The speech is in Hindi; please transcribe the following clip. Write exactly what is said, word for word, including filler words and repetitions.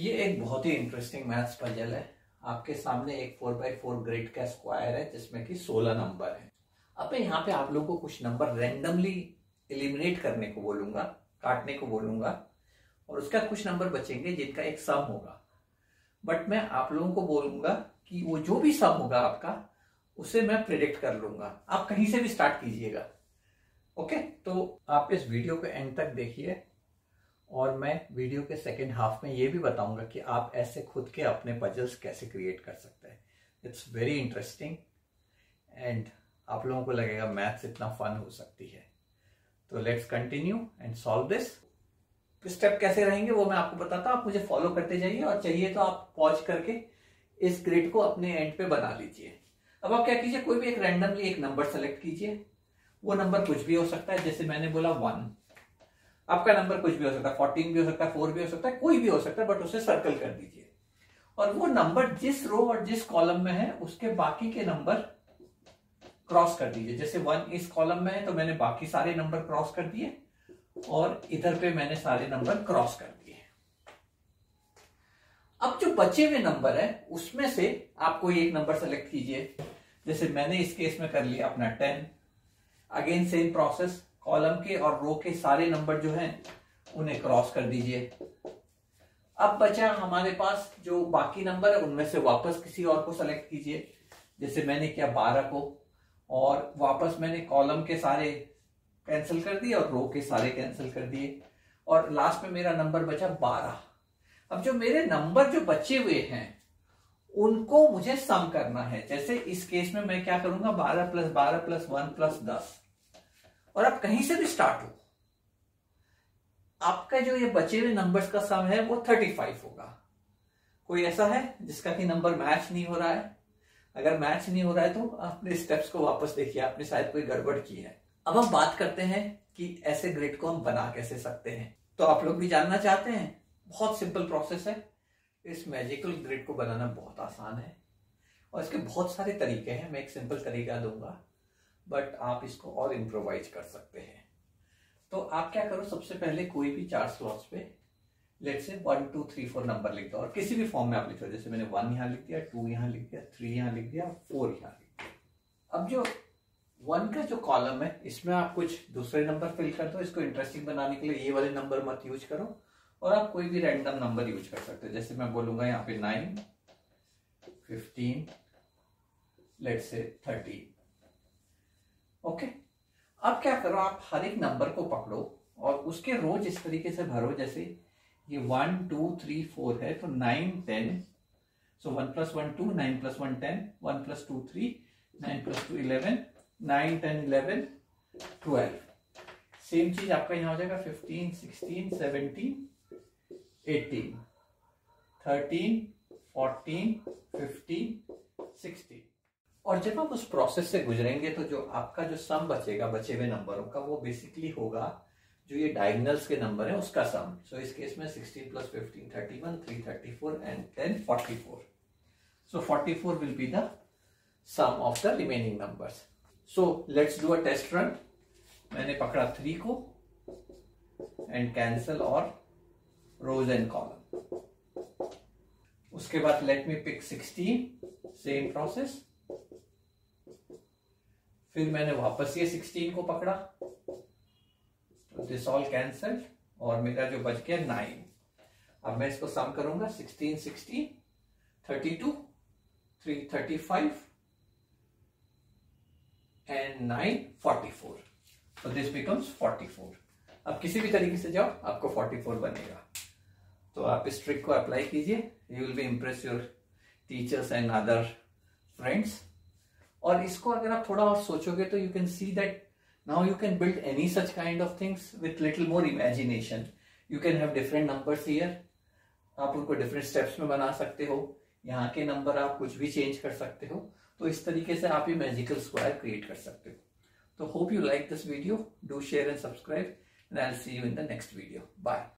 ये एक बहुत ही इंटरेस्टिंग मैथ्स पजल है। आपके सामने एक फोर बाई फोर ग्रिड का स्क्वायर है जिसमें कि सोलह नंबर है। अब मैं यहाँ पे आप लोगों को कुछ नंबर रैंडमली एलिमिनेट करने को बोलूंगा, काटने को बोलूंगा, और उसका कुछ नंबर बचेंगे जिनका एक सम होगा। बट मैं आप लोगों को बोलूंगा कि वो जो भी सम होगा आपका, उसे मैं प्रिडिक्ट कर लूंगा। आप कहीं से भी स्टार्ट कीजिएगा। ओके, तो आप इस वीडियो को एंड तक देखिए और मैं वीडियो के सेकेंड हाफ में ये भी बताऊंगा कि आप ऐसे खुद के अपने पजल्स कैसे क्रिएट कर सकते हैं। इट्स वेरी इंटरेस्टिंग एंड आप लोगों को लगेगा मैथ्स इतना फन हो सकती है। तो let's continue and solve this. Step कैसे रहेंगे वो मैं आपको बताता हूं, आप मुझे फॉलो करते जाइए और चाहिए तो आप पॉज करके इस ग्रिड को अपने एंड पे बना लीजिए। अब आप क्या कीजिए, कोई भी एक रैंडमली एक नंबर सेलेक्ट कीजिए। वो नंबर कुछ भी हो सकता है, जैसे मैंने बोला वन। आपका नंबर कुछ भी हो सकता है, फोर्टीन भी हो सकता है, फोर भी हो सकता है, कोई भी हो सकता है, बट उसे सर्कल कर दीजिए। और वो नंबर जिस रो और जिस कॉलम में है उसके बाकी के नंबर क्रॉस कर दीजिए। जैसे वन इस कॉलम में है तो मैंने बाकी सारे नंबर क्रॉस कर दिए और इधर पे मैंने सारे नंबर क्रॉस कर दिए। अब जो बचे हुए नंबर है उसमें से आप कोई एक नंबर सेलेक्ट कीजिए। जैसे मैंने इस केस में कर लिया अपना ten. Again same process, column के और रो के सारे नंबर जो हैं उन्हें क्रॉस कर दीजिए। अब बचा हमारे पास जो बाकी नंबर है उनमें से वापस किसी और को सेलेक्ट कीजिए। जैसे मैंने किया बारह को, और वापस मैंने कॉलम के सारे कैंसिल कर दिए और रो के सारे कैंसिल कर दिए, और लास्ट में मेरा नंबर बचा बारह। अब जो मेरे नंबर जो बचे हुए हैं उनको मुझे सम करना है। जैसे इस केस में मैं क्या करूंगा, बारह प्लस बारह प्लस वन प्लस दस, और आप कहीं से भी स्टार्ट हो, आपका जो ये बचे हुए नंबर्स का सम है वो थर्टी फाइव होगा। कोई ऐसा है जिसका कि नंबर मैच नहीं हो रहा है? अगर मैच नहीं हो रहा है तो अपने स्टेप्स को वापस देखिए, आपने शायद कोई गड़बड़ की है। अब हम बात करते हैं कि ऐसे ग्रिड को हम बना कैसे सकते हैं। तो आप लोग भी जानना चाहते हैं? बहुत सिंपल प्रोसेस है। इस मैजिकल ग्रिड को बनाना बहुत आसान है और इसके बहुत सारे तरीके हैं। मैं एक सिंपल तरीका दूंगा, बट आप इसको और इम्प्रोवाइज कर सकते हैं। तो आप क्या करो, सबसे पहले कोई भी चार स्लॉट्स पे let's say one two three four number लिख दो, और किसी भी फॉर्म में आप लिख दो। जैसे मैंने वन यहाँ लिख दिया, टू यहाँ लिख दिया, थ्री यहाँ लिख दिया, फोर यहाँ लिख दिया। अब जो वन का जो कॉलम है इसमें आप कुछ दूसरे नंबर फिल कर दो। इसको इंटरेस्टिंग बनाने के लिए ये वाले नंबर मत यूज करो, और आप कोई भी रैंडम नंबर यूज कर सकते हो। जैसे मैं बोलूंगा यहाँ पे nine, fifteen, let's say thirteen. Okay, अब क्या करो, आप हर एक नंबर को पकड़ो और उसके रोज इस तरीके से भरो। जैसे ये वन टू थ्री फोर है तो nine ten, so one plus one two, nine plus one ten, one plus two three, nine plus two eleven, nine ten eleven twelve. Same चीज आपका यहाँ हो जाएगा fifteen, sixteen, seventeen, eighteen, thirteen, fourteen, fifteen, sixteen. और जब आप उस प्रोसेस से गुजरेंगे तो जो आपका जो सम बचेगा बचे हुए नंबरों का, वो बेसिकली होगा जो ये डायगोनल्स के नंबर है उसका सम। सो इस केस में sixteen plus fifteen, thirty one, three thirty four and ten forty four. So forty four will be the sum of the remaining numbers. So let's do a test run. मैंने पकड़ा थ्री को एंड कैंसल और रोज एंड कॉलम। उसके बाद let me pick sixteen, same process. फिर मैंने वापस ये सिक्सटीन को पकड़ा, तो दिस ऑल कैंसल्ड और मेरा जो बच गया नाइन। अब मैं इसको सम करूंगा, sixteen, sixteen, thirty two, three thirty five and nine forty four. तो दिस बिकम्स फोर्टी फोर। अब किसी भी तरीके से जाओ आपको फोर्टी फोर बनेगा। तो आप इस ट्रिक को अप्लाई कीजिए, you will be impress your teachers and other friends. और इसको अगर आप थोड़ा और सोचोगे तो you can see that now you can build any such kind of things with little more imagination. You can have different numbers here, आप उनको डिफरेंट स्टेप्स में बना सकते हो। यहाँ के नंबर आप कुछ भी चेंज कर सकते हो। तो इस तरीके से आप ये मैजिकल स्क्वायर क्रिएट कर सकते हो। तो hope you like this video, do share and subscribe, and I will see you in the next video. Bye.